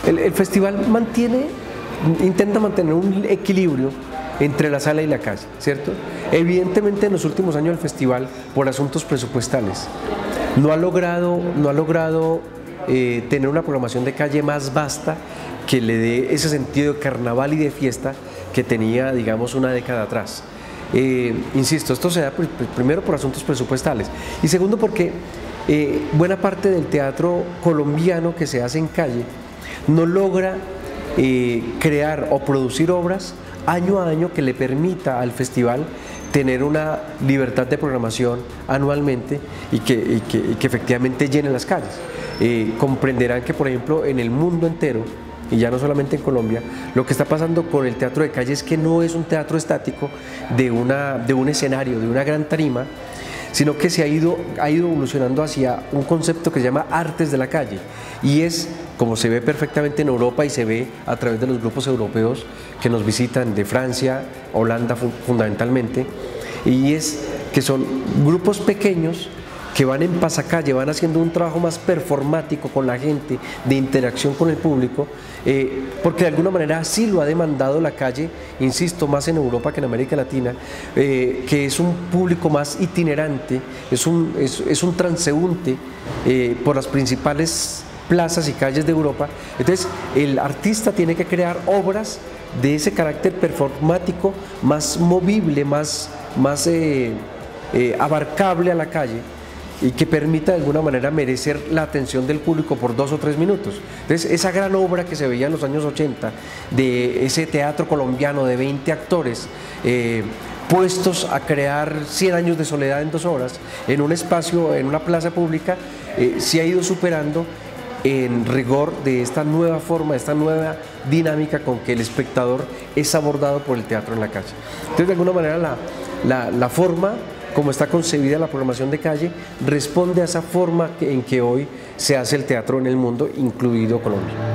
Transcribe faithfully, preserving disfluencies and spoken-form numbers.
El, el festival mantiene, intenta mantener un equilibrio entre la sala y la calle, ¿cierto? Evidentemente en los últimos años el festival, por asuntos presupuestales, no ha logrado, no ha logrado eh, tener una programación de calle más vasta que le dé ese sentido de carnaval y de fiesta que tenía, digamos, una década atrás. Eh, insisto, esto se da pr primero por asuntos presupuestales y segundo porque eh, buena parte del teatro colombiano que se hace en calle no logra eh, crear o producir obras año a año que le permita al festival tener una libertad de programación anualmente y que, y que, y que efectivamente llene las calles. Eh, comprenderán que, por ejemplo, en el mundo entero, y ya no solamente en Colombia, lo que está pasando con el teatro de calle es que no es un teatro estático de, una, de un escenario, de una gran tarima, sino que se ha ido, ha ido evolucionando hacia un concepto que se llama artes de la calle, y es, como se ve perfectamente en Europa y se ve a través de los grupos europeos que nos visitan de Francia, Holanda fundamentalmente, y es que son grupos pequeños que van en pasacalle, van haciendo un trabajo más performático con la gente, de interacción con el público, eh, porque de alguna manera así lo ha demandado la calle, insisto, más en Europa que en América Latina, eh, que es un público más itinerante, es un, es, es un transeúnte eh, por las principales plazas y calles de Europa. Entonces el artista tiene que crear obras de ese carácter performático más movible, más, más eh, eh, abarcable a la calle, y que permita de alguna manera merecer la atención del público por dos o tres minutos. Entonces esa gran obra que se veía en los años ochenta, de ese teatro colombiano de veinte actores, eh, puestos a crear cien años de soledad en dos horas, en un espacio, en una plaza pública, eh, se ha ido superando en rigor de esta nueva forma, de esta nueva dinámica con que el espectador es abordado por el teatro en la calle. Entonces, de alguna manera, la, la, la forma como está concebida la programación de calle responde a esa forma en que hoy se hace el teatro en el mundo, incluido Colombia.